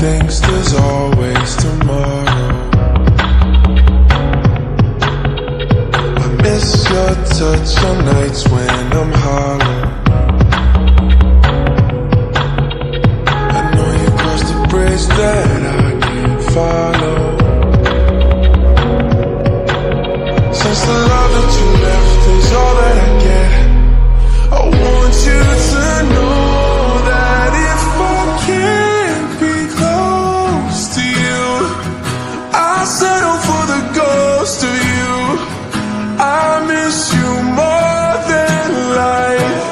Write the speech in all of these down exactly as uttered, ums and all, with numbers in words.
thinks there's always tomorrow. I miss your touch on nights when I'm hollow. I know you crossed the bridge that I can't follow. Since the love that you left is all that I get, I want you to know that if I can't be close to you, I'll settle for the ghost of you. I miss you more than life.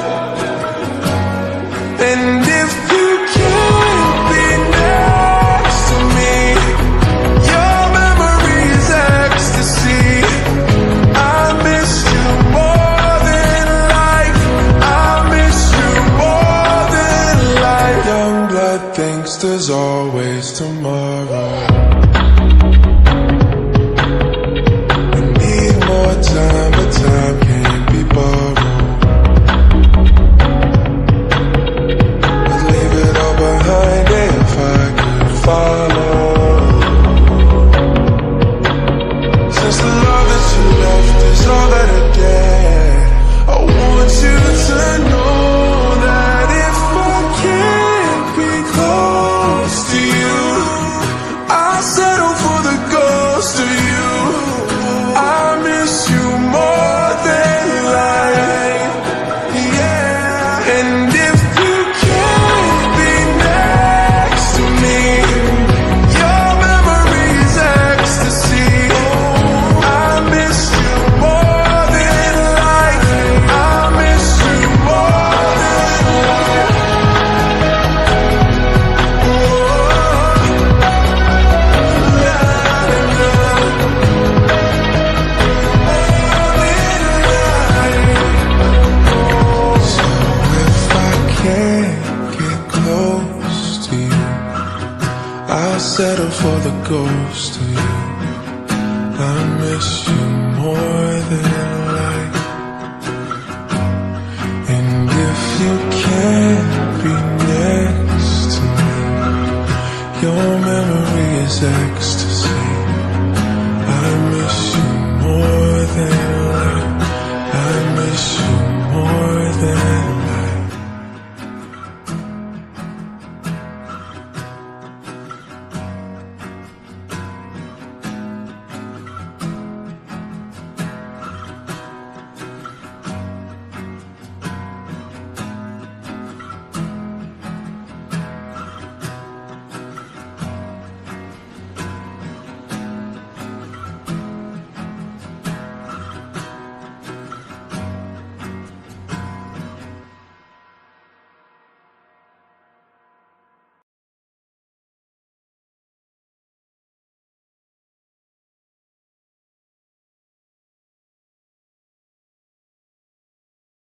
And if you can't be next to me, your memory is ecstasy. I miss you more than life. I miss you more than life. Young blood thinks there's always tomorrow. I need more time, but time can't be borrowed. I'd leave it all behind if I could follow. Since the love that you left is all that I get, I want you to know that if I can't be close to you, I'll settle for the ghost of you. I miss you more than life. Yeah. And if you can't be next to me, your memory is ecstasy. I miss you more than life. I miss you more than life. So if I can't get close to you, I'll settle for the ghost of you. I miss you more than life. And if you can't be next to me, your memory is ecstasy.